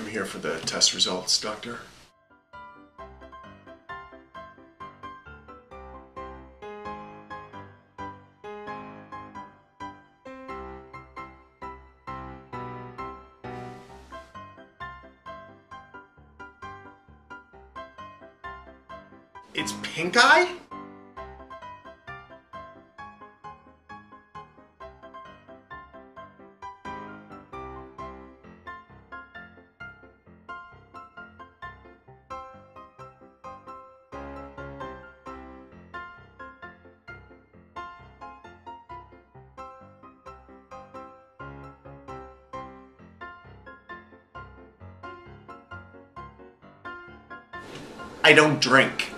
I'm here for the test results, Doctor. It's pink eye? I don't drink.